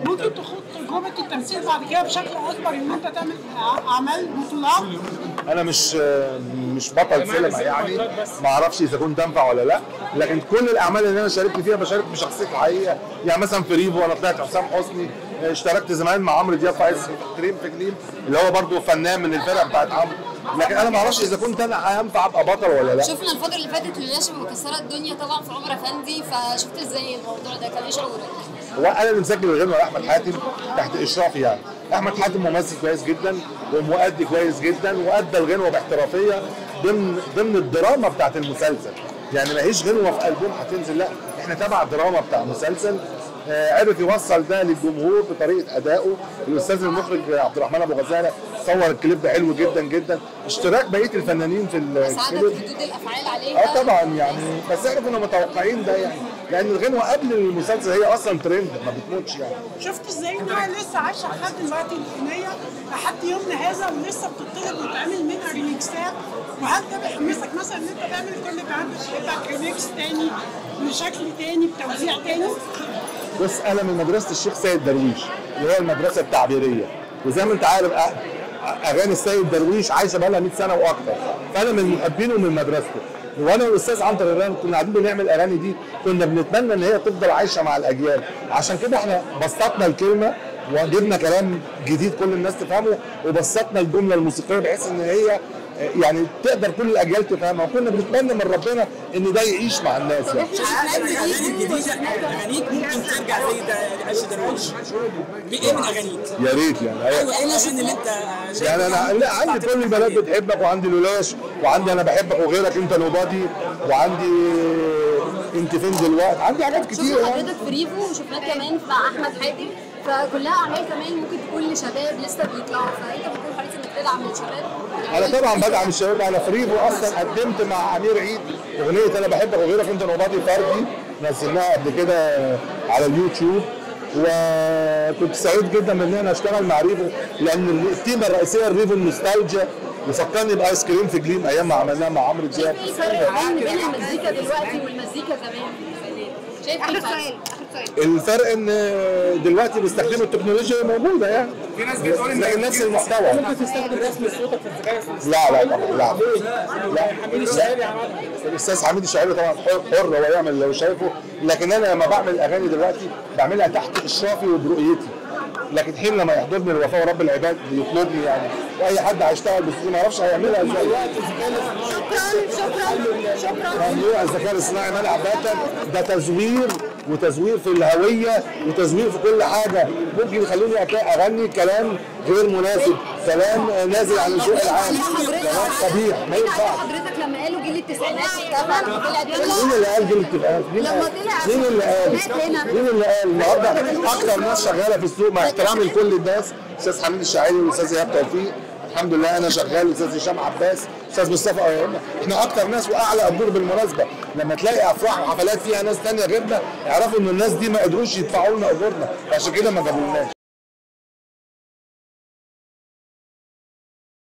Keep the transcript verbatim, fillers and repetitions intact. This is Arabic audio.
ممكن تخوض تجربه التمثيل بعد كده بشكل اكبر ان انت تعمل اعمال بطولات؟ انا مش مش بطل سينما يعني، ما اعرفش اذا كنت انفع ولا لا، لكن كل الاعمال اللي انا شاركت فيها بشارك بشخصيتي الحقيقيه. يعني مثلا في ريفو انا طلعت حسام حسني، اشتركت زمان مع عمرو دياب في عايز كريم في جليم اللي هو برضه فنان من الفرقه بتاعت عمرو، لكن انا ما اعرفش اذا كنت انا هينفع ابقى بطل ولا لا. شفنا الفتره اللي فاتت لولاشة مكسره الدنيا طبعا في عمر افندي، فشفت ازاي الموضوع ده؟ كان ايه شعورك؟ هو انا اللي مسجل الغنوه لاحمد حاتم تحت اشرافي يعني. احمد حاتم ممثل كويس جدا ومؤدي كويس جدا وادى الغنوه باحترافيه ضمن ضمن الدراما بتاعت المسلسل، يعني ما هيش غنوه في البوم هتنزل، لا احنا تبع دراما بتاع مسلسل. آه عرف يوصل ده للجمهور بطريقه ادائه. الاستاذ المخرج عبد الرحمن ابو غزاله صور الكليب حلو جدا جدا، اشتراك بقيه الفنانين في الكليب. اسعدك ردود الافعال عليها؟ اه طبعا يعني، بس احنا كنا متوقعين ده يعني، لان الغنوه قبل المسلسل هي اصلا ترند ما بتموتش يعني. شفت ازاي انها لسه عايشه لحد دلوقتي الاغنيه لحد يومنا هذا ولسه بتطلب وتعمل منها ريميكسات؟ وهل ده بيحمسك مثلا ان انت تعمل كل باند يبقى ريميكس تاني بشكل تاني بتوزيع تاني؟ بص انا من مدرسه الشيخ سيد درويش اللي هي المدرسه التعبيريه، وزي ما انت عارف اغاني السيد درويش عايشه بقى لها مية سنه واكتر، فانا من محبينه ومن مدرسته. وانا والاستاذ عنتر الران كنا قاعدين بنعمل الاغاني دي كنا بنتمنى ان هي تفضل عايشه مع الاجيال، عشان كده احنا بسطنا الكلمه وجبنا كلام جديد كل الناس تفهمه، وبسطنا الجمله الموسيقيه بحيث ان هي يعني تقدر كل الاجيال تفهمها، وكنا بنتمنى من ربنا ان ده يعيش مع الناس يعني. الاغاني الجديده اغانيك ممكن ترجع زي عيش درويش بايه من اغانيك؟ يا ريت يعني. ايوه ايه الاغاني اللي انت يعني انا لا عندي كل البنات بتحبك، وعندي لولاش، وعندي انا بحبك وغيرك انت نوبادي، وعندي انت فين دلوقتي، عندي حاجات كتير. شفنا حضرتك في ريفو وشفناك كمان مع احمد حاتم، فكلها اعمال كمان ممكن تكون لشباب لسه بيطلعوا، فانت بتكون حريص انك تدعم الشباب؟ انا طبعا بدعم الشباب. انا في ريفو اصلا قدمت مع امير عيد اغنيه انا بحبك وغيرك انت نوبادي فردي، نزلناها قبل كده على اليوتيوب، وكنت سعيد جدا ان انا اشتغل مع ريفو، لان التيمه الرئيسيه الريفو النوستالجيا، وفكرني بايس كريم في جليم ايام ما عملناها مع عمرو دياب. ايه الفرق بين بين المزيكا دلوقتي والمزيكا زمان؟ شايف اخر الفرق؟ سؤال اخر سؤال الفرق ان دلوقتي بيستخدموا التكنولوجيا موجوده يعني، في ناس بتقول ان نفس المحتوى. ممكن تستخدم رسم صوتك في الذكاء لا لا طبعا لا لا حميد الشاعري عملها. الاستاذ حميد الشاعري طبعا حر هو يعمل اللي هو شايفه، لكن انا لما بعمل اغاني دلوقتي بعملها تحت اشرافي وبرؤيتي، لكن حين لما يحضرني الوفاء ورب العباد يطلبني يعني، واي حد هيشتغل بس ما يعرفش هيعملها ازاي. شكرا شكرا شكرا. موضوع الذكاء الاصطناعي منع باتا ده تزوير، وتزوير في الهويه، وتزوير في كل حاجه، ممكن يخلوني اغني كلام غير مناسب، كلام نازل عن الذوق العام، كلام قبيح ما ينفعش. حضرتك لما قالوا جيل التسعينات اتقفل وطلع مين اللي قال جيل التسعينات؟ مين لما طلع مين اللي قال؟ هنا. مين اللي قال؟ النهارده اكتر ناس شغاله في السوق مع احترامي لكل الناس، استاذ حميد الشاعري والاستاذ ايهاب توفيق، الحمد لله انا شغال، الاستاذ هشام عباس، الاستاذ مصطفى أيوة. احنا اكتر ناس واعلى اجور بالمناسبه، لما تلاقي افراح وحفلات فيها ناس ثانيه غيرنا اعرفوا ان الناس دي ما قدروش يدفعوا لنا اجورنا، عشان كده ما جابولناش.